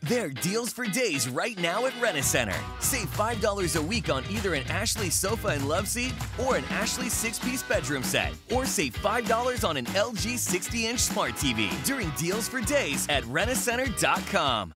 There are deals for days right now at Rent-A-Center. Save $5 a week on either an Ashley sofa and loveseat or an Ashley 6-piece bedroom set. Or save $5 on an LG 60-inch smart TV during deals for days at rentacenter.com.